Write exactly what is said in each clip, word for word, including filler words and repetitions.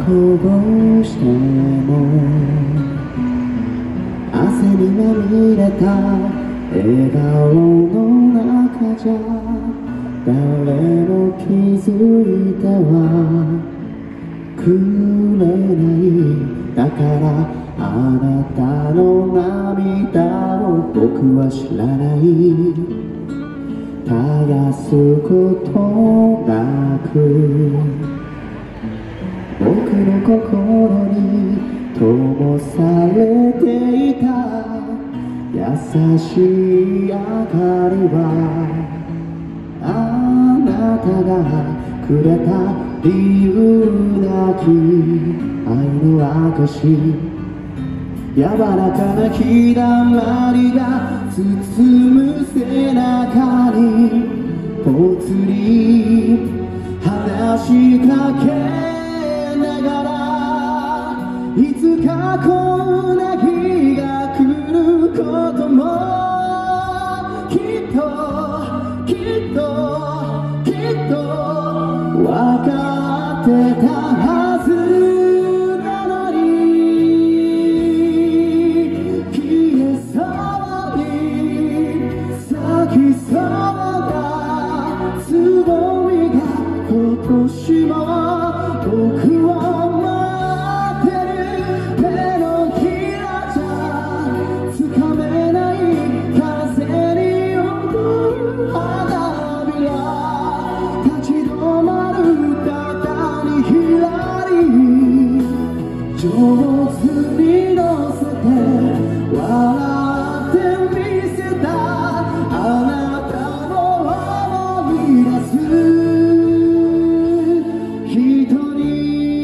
こぼしても汗にまみれた笑顔の中じゃ誰も気づいてはくれないだからあなたの涙を僕は知らない絶やすことなく僕の心に灯されていた優しい明かりはあなたがくれた理由なき愛の証柔らかな日だまりが包む背中にぽつり話しかけながらいつかこんな日が来ることもきっときっときっと分かってたはずなのに消えそうに咲きそうなつぼみが今年も僕を待ってる手のひらじゃつかめない風による花びら立ち止まる肩にひらり上手に乗せて笑ってみせたあなたを思い出す人に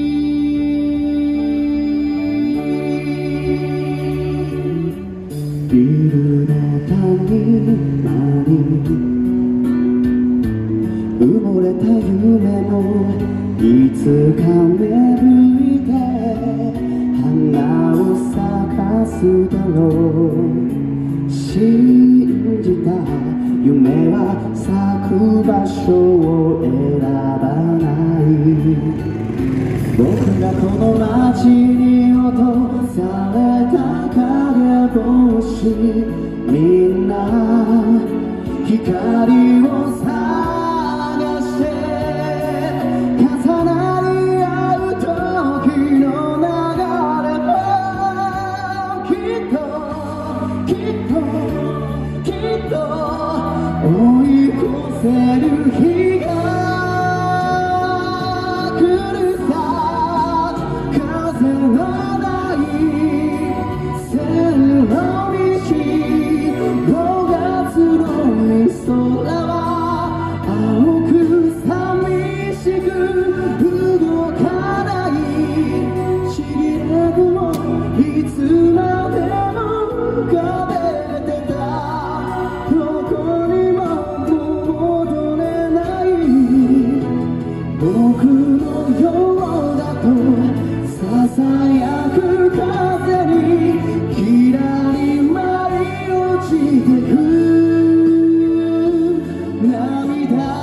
ビルの谷間に埋もれた夢もいつか芽吹いて花を咲かすだろう信じた夢は咲く場所を選ばない僕がこの街に落とされた影星みんな光を探して重なり合う時の流れもきっときっときっと追い越せる日が来るさ風のない線路道ごがつのみ空は青く寂しく動かないちぎれてもいつまでも浮かべてたどこにも戻れない僕のようだとささやく風にきらり舞い落ちてく涙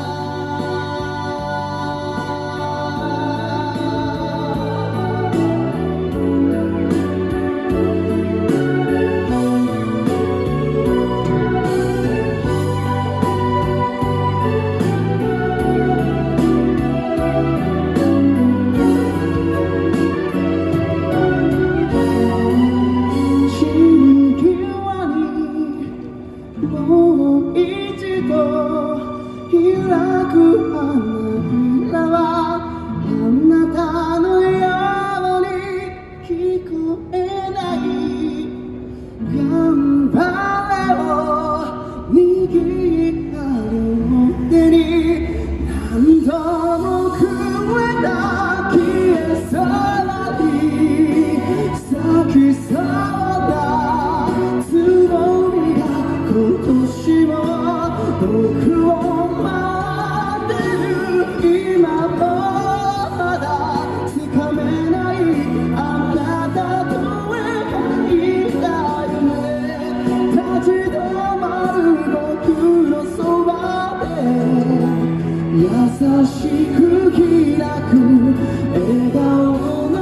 もう一度開く花びらはあなたのように聞こえない頑張れを握った両手に何度もくれた消えそうに咲きそうだつぼみが今年も僕を待ってる今もまだつかめないあなたと描いた夢立ち止まる僕のそばで優しく開く笑顔の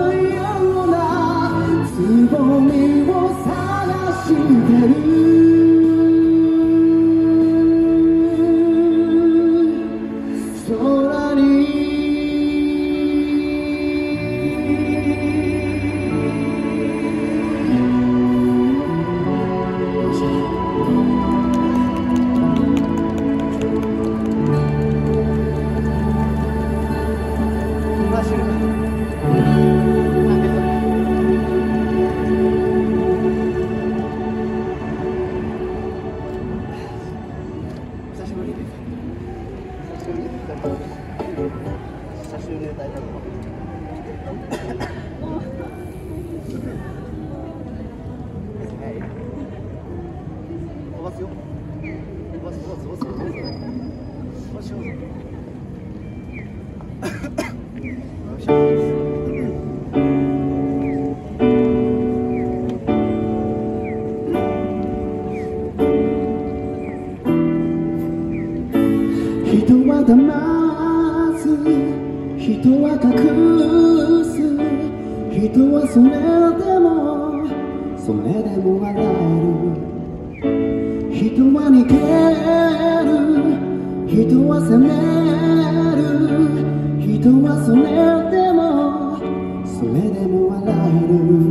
人は騙す、人は隠す、人はそれでもそれでも笑える。人は逃げる、人は責める、人はそれでもそれでも笑え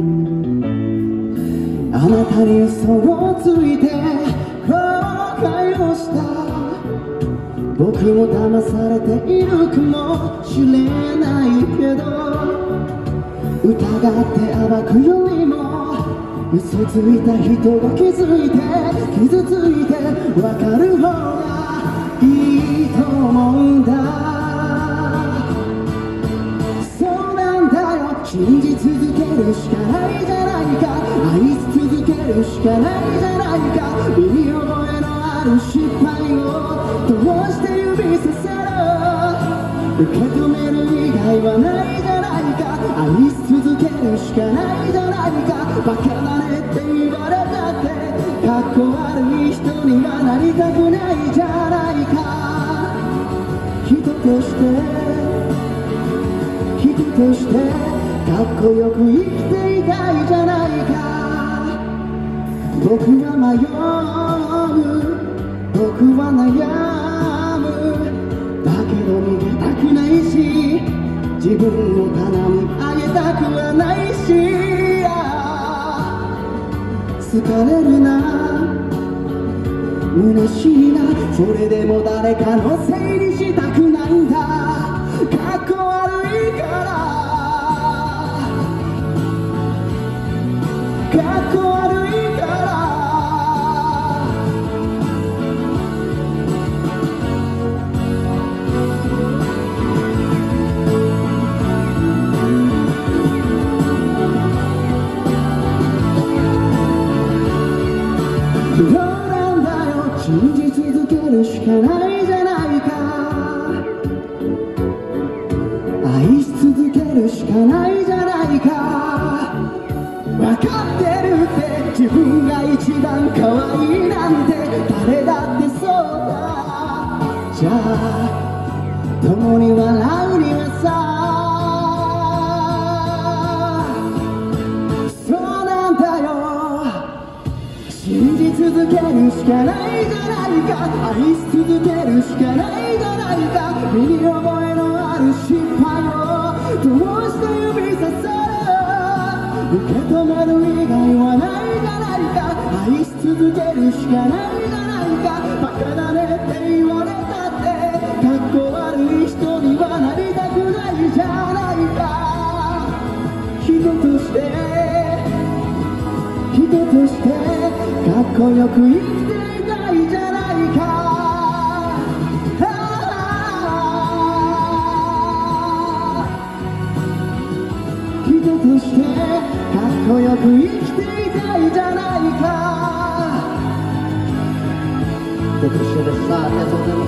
る。あなたに嘘をついて後悔をした。僕も騙されているかもしれないけど、疑って暴くよりも嘘ついた人が気づいて傷ついて分かる方がいいと思うんだ。そうなんだよ、信じ続けるしかないじゃないか、愛し続けるしかないじゃないか。身に覚えのある失敗をどうして指させる、受け止める以外はないじゃないか、愛し続けるしかないじゃないか。バカだねって言われたってかっこ悪い人にはなりたくないじゃないか。人として人としてかっこよく生きていたいじゃないか。僕は迷う、僕は悩む、だけど逃げたくないし自分の棚にあげたくはないし、疲れるな虚しいな、それでも誰かのせいにしたくないんだ。かっこ悪いからかっこ悪いからどうなんだよ、信じ続けるしかないじゃないか、愛し続けるしかないじゃないか。分かってるって自分が一番可愛いなんて誰だってそうだ。じゃあ共に笑うにはさ、そうなんだよ、信じ続けるしかないじゃないか、愛し続けるしかないじゃないか。身に覚えのある失敗をどうして指させる、受け止める以外はないじゃないか、愛し続けるしかないじゃないか。バカだねって言われたってかっこ悪い人にはなりたくないじゃないか。人として人としてかっこよく生きていたいじゃないか。人としてかっこよく生きていたいじゃないか。と一緒でした。ありがとうございます。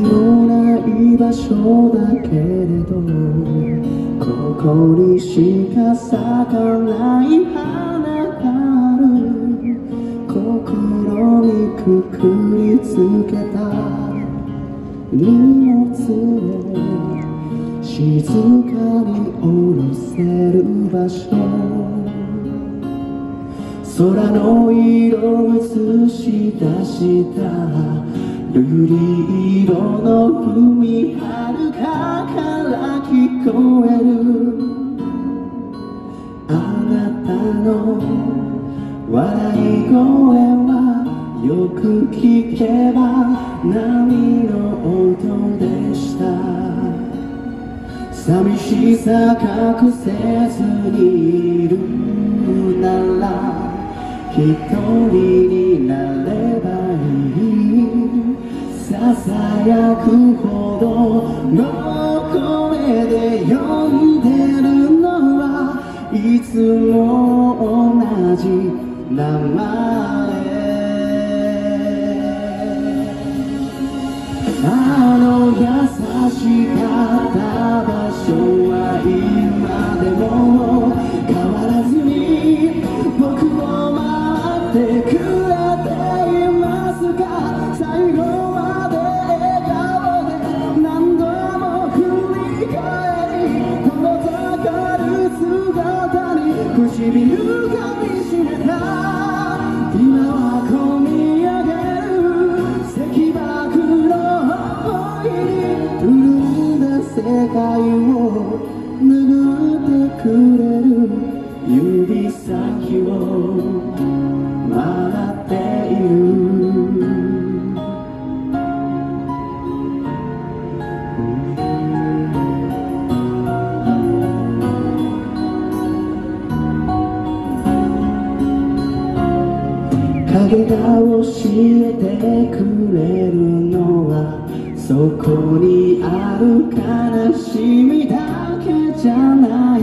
のない場所だけれどここにしか咲かない花がある。心にくくりつけた荷物を静かに下ろせる場所、空の色映し出した瑠璃色の海、遥かから聞こえるあなたの笑い声はよく聞けば波の音でした。寂しさ隠せずにいるなら一人になればいい。ささやくほどの声で呼んでるのはいつも同じ名前。あの優しかった場所は今でも変わらずに僕を待ってくれていますか。最後まで笑顔で何度も振り返り遠ざかる姿に唇がみしめた。今はこみ上げる石爆の想いに潤んだ世界を拭ってくれる指先を待っている。影が教えてくれるのはそこにある悲しみだけじゃない。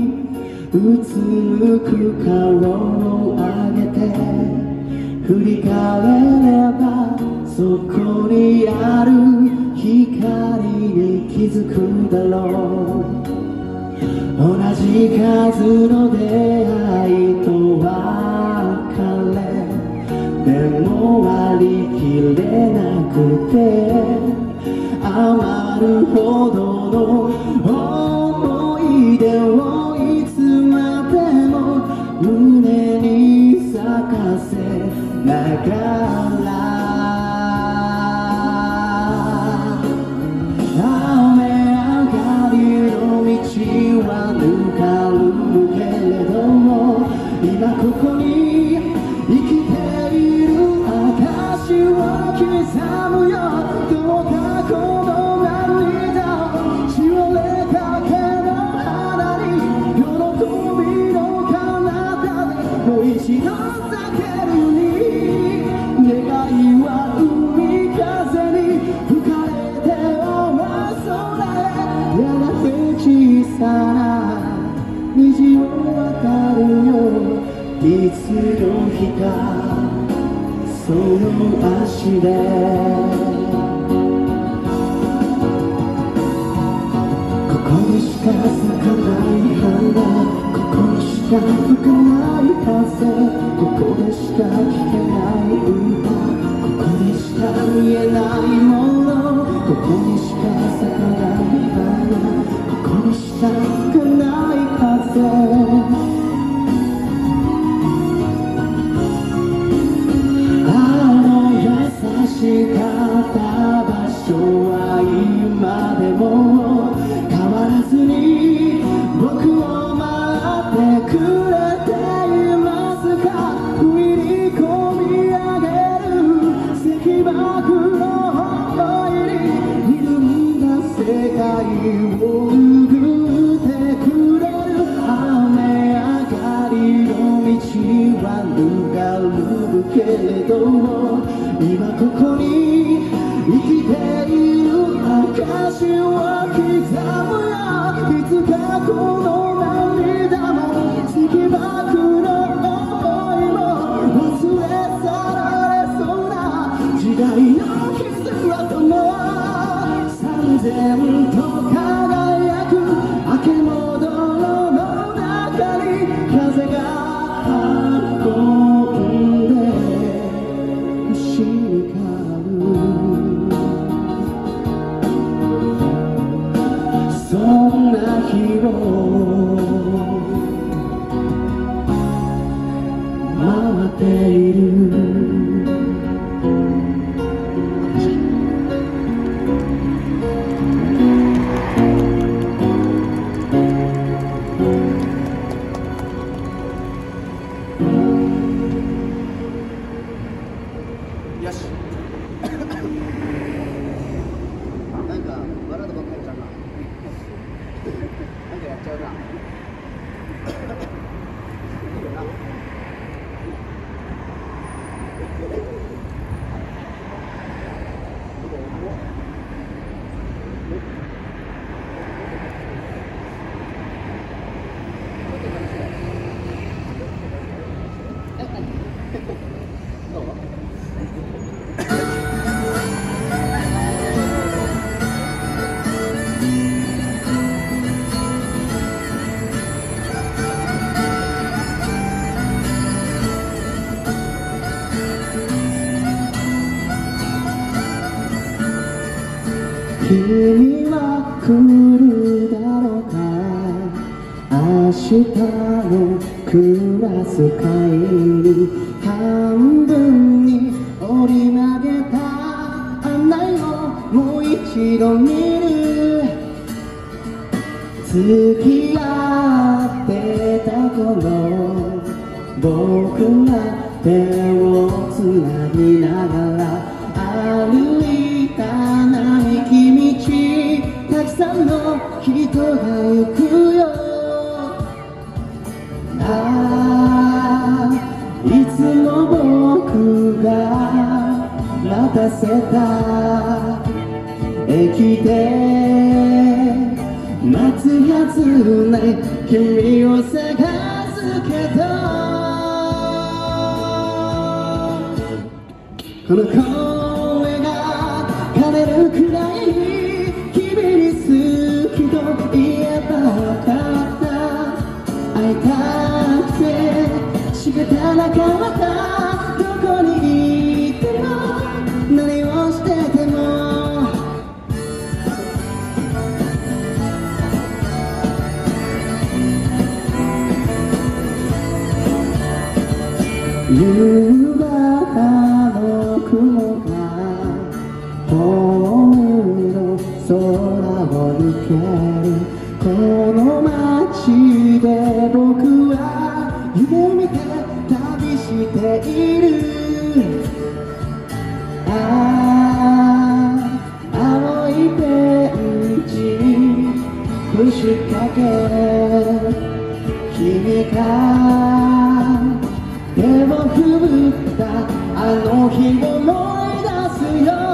うつむく顔を上げて振り返ればそこにある光に気づくだろう。同じ数の出会いと別れでも割り切れなくて余るほどの思い出をいつまでも胸に咲かせながら雨上がりの道はぬかるけれども今ここに生きている証を刻むよ。どうかこの涙をしおれかけの花に喜びの彼方でもう一度咲けるに願いは海風に吹かれて青空へやがて小さな虹を渡るよ。いつの日かその足でここにしか咲かない花、ここにしか吹かない風、ここでしか聞けない歌、ここでしか見えないもの、ここにしか咲かない花、ここにしか吹かない風。優しかった場所は今でも変わらずに僕を待ってくれていますか。海にこみ上げる石爆の想いに潤んだ世界を拭ってくれる雨上がりの道はぬかるけれども今ここに生きている証を刻むよ。いつかこの涙も石爆の想いも忘れ去られそうな時代の傷跡も君は来るだろうか。明日のクラス会に半分に折り曲げた案内をもう一度見る。付き合ってた頃、僕ら手をつなぎながら歩いた並木道、たくさんの人が行くよ。ああ、いつも僕が待たせた駅で待つはずない君を探すけど、この声が枯れるくらい君に好きと言えばよかった。会いたくて仕方なかった。どこにいても何をしてても夕方の雲が本の空を抜ける。この街で僕は夢を見て旅している。ああ、青いベンチ腰掛け君が手を振ったあの日を思い出すよ。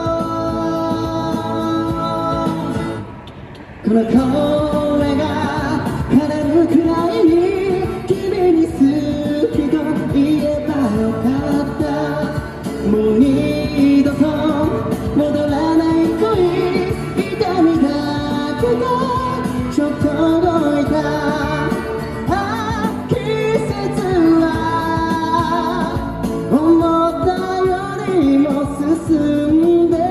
この声が枯れるくらいに君に好きと言えばよかった。もう二度と戻らない恋、痛みだけがちょっと動いた。進んでて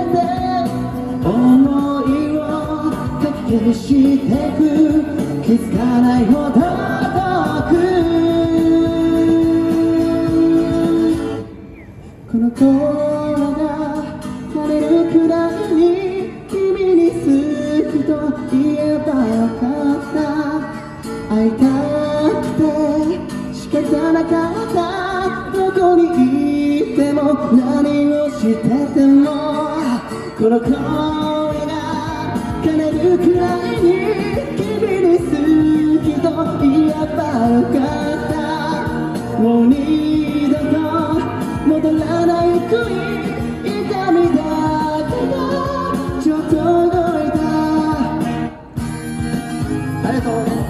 想いをかき消してく、気づかないほど遠く。この声が枯れるくらいに君に好きと言えばよかった。会いたくて仕方なかった。どこにいても何をしててもこの声が枯れるくらいに君に好きと言えばよかった。もう二度と戻らない恋、痛みだけがちょっと動いた。ありがとう。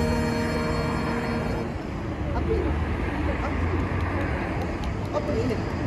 アップいいね。